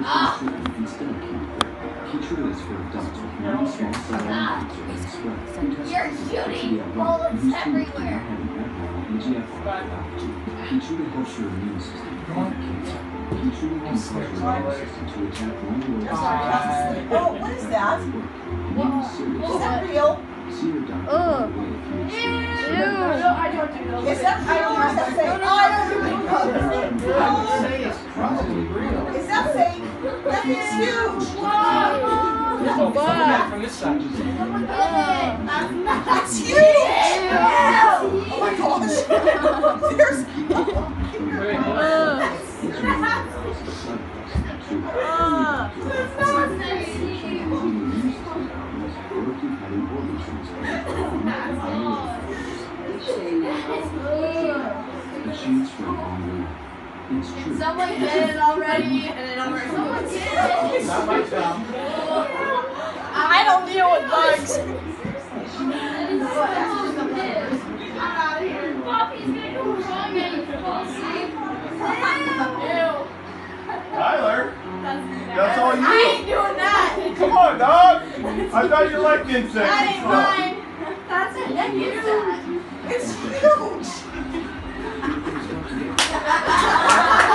You're shooting bullets everywhere. Keytruda helps your immune system fight cancer. Keytruda can cause your immune system to attack one or more cells. Oh, what is that? Is that real? See your doctor right away if you experience No, I don't do those. Is that real? Or is that fake? Oh, I don't do those. Is that fake? That is huge. From this side. That's huge. Oh my gosh. There's. It's true. Someone did it already, and then I'm like, someone did it. Not my job. I don't deal with bugs. Poppy's gonna go wrong and fall asleep. Tyler, that's all you. I ain't doing that. Come on, dog. I thought you liked insects. That ain't mine. That's it. That is that. It's huge.